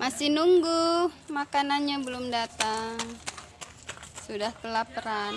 Masih nunggu, makanannya belum datang. Sudah kelaparan.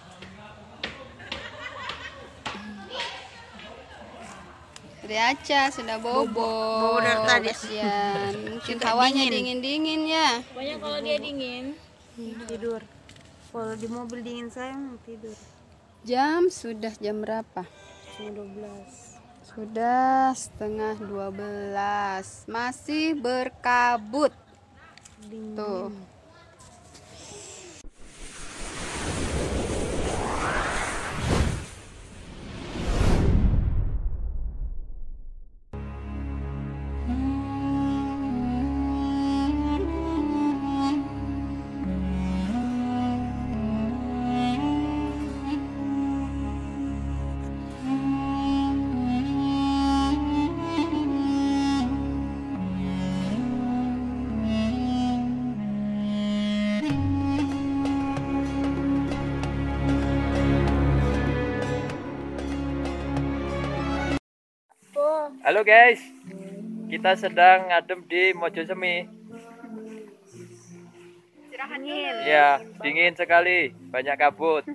Riaca sudah bobo dari tadi. kasihan. Mungkin hawanya dingin-dingin ya. Pokoknya kalau dia dingin tidur. Kalau di mobil dingin saya tidur. Sudah jam berapa? 12. Sudah setengah 12. Masih berkabut. Tuh. Halo guys, kita sedang ngadem di Mojosemi. Ya, dingin sekali, banyak kabut.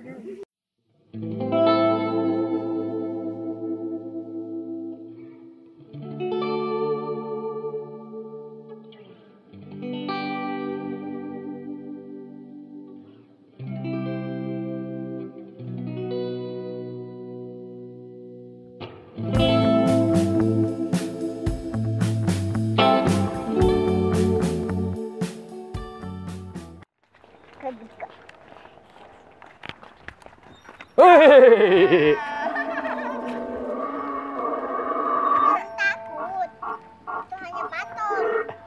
Hei. Takut, itu hanya patung.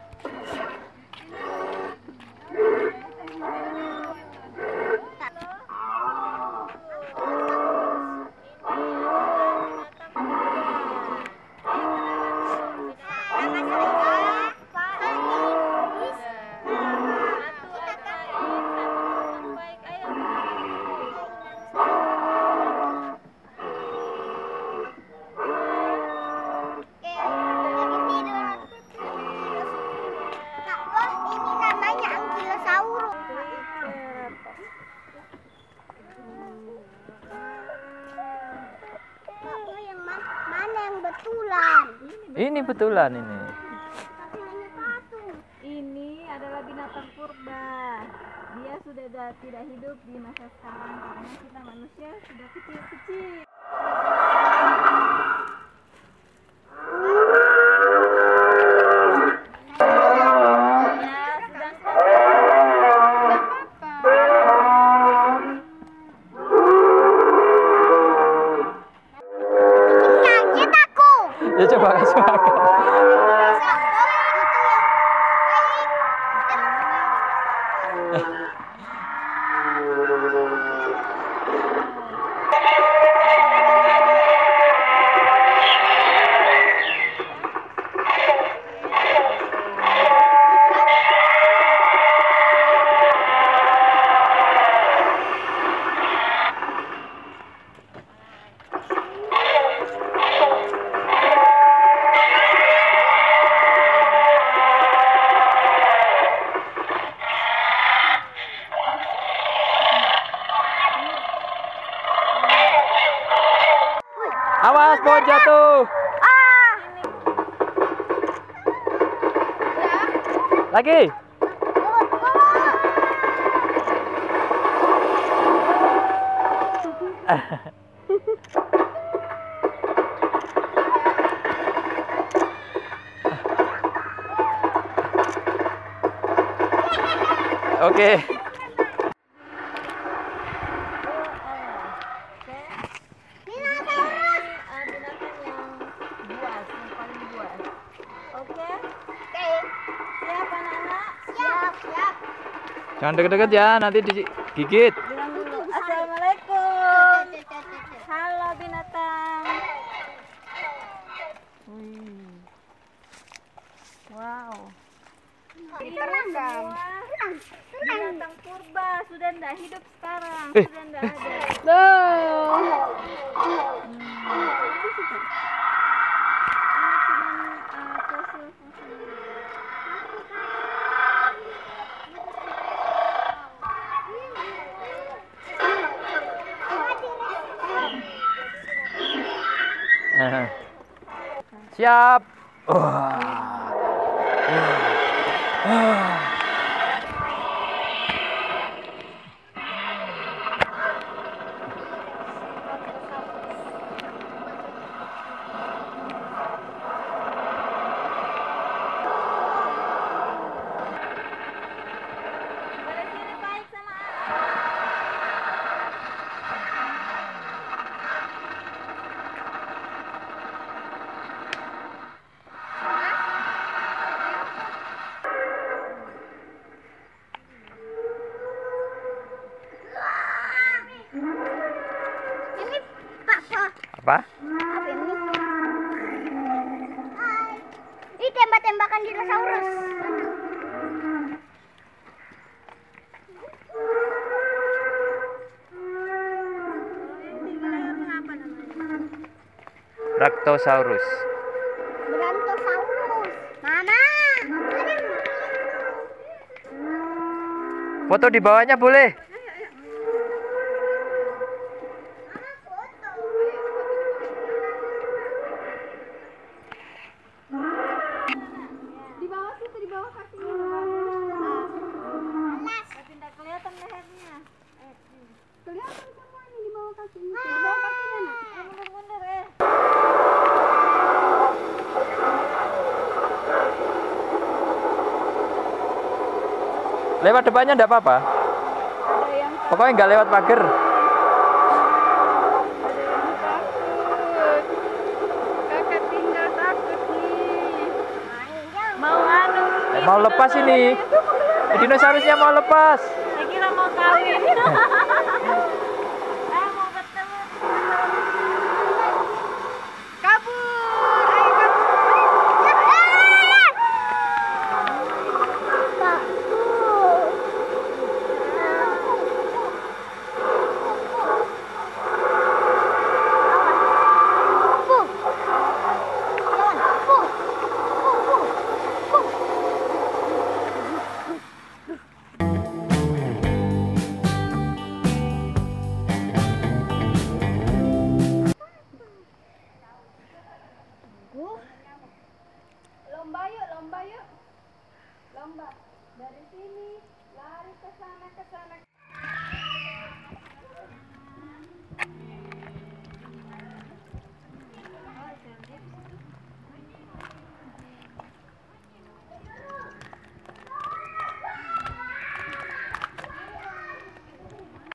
Ini betulan ini. ini adalah binatang purba. Dia sudah tidak hidup di masa sekarang karena kita manusia sudah kecil-kecil. Ya coba kasih makan. Awas pohon jatuh. Lagi. Oke. Jangan deket-deket ya, nanti digigit. Bilang dulu, Assalamualaikum. Halo binatang. Wow. Ini semua binatang purba sudah tidak hidup sekarang, sudah tidak ada. Ini cuma fosil-fosil. Siap. Wah. Wah. Boleh sini baik sama Ini Pak Po. Apa? Apa ini? Ini tembak-tembakan dinosaurus. Raktosaurus. Brontosaurus. Mama. Foto di bawahnya boleh. Di bawah situ, di bawah kakinya. tidak kelihatan lehernya. Kelihatan semua ini di bawah kakinya. Di bawah kakinya, Nak. Mundur-mundur Lewat depannya enggak apa-apa. Ada yang Pokoknya nggak lewat pagar. takut. Kakak tinggal takut nih. mau anu Mau lepas ini. Dinosaurusnya mau lepas. saya kira mau kawin mau ketemu Kabur, ayo kabur. Lomba yuk. Lomba. Dari sini lari ke sana, ke sana,